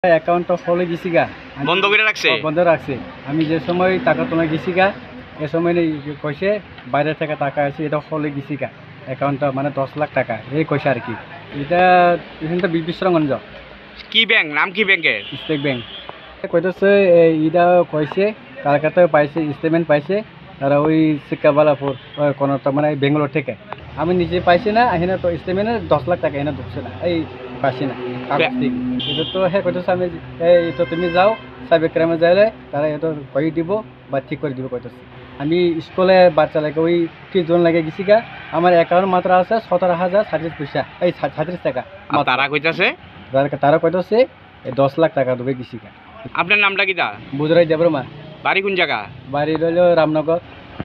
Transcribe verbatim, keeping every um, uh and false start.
অ্যাকাউন্টটা ফলে গেছি গা বন্ধ করে রাখছে বন্ধ রাখছে। আমি যে সময় টাকা তোলা গেছি গা এ সময় কইছে বাইরে থেকে টাকা আছে, এটা ফলে গেছি গা অ্যাকাউন্টটা মানে দশ লাখ টাকা এই কইছে আর কি। এটা এখানটা বিশ্রামগঞ্জ। কি ব্যাংক, নাম কি ব্যাংকের? State Bank. কইতেছে ইটা কইছে কলকাতায় পাইছে, স্টেটমেন্ট পাইছে তারা ওই সিকাবালাপুর কোনটা মানে বেঙ্গালোর থেকে। আমি নিজে পাইছি না, এখানে তো স্টেটমেন্টে দশ লাখ টাকা এনে ঢুকছে না, এই পাইছি না কাগজ থেকে। এটা তো হ্যাঁ কইতেছে আমি এই তো তুমি যাও সাইবার ক্রাইমে যাইলে তারা এটা কই দিব বা ঠিক করে দিব কইতেছে। আমি স্কুলে বাচ্চা লাগে ওই ত্রিশ জন লাগে গেছি গা, আমার অ্যাকাউন্ট মাত্র আছে সতেরো হাজার সাঁত্রিশ পয়সা, এই সাঁত্রিশ টাকা। তারা কইতাছে তারা কইতেছে দশ লাখ টাকা ঢুকে গেছি গা। আপনার নামটা কি? দা বুধরাই দেবরমা। বাড়ি কোন জায়গা? বাড়ি রইল রামনগর।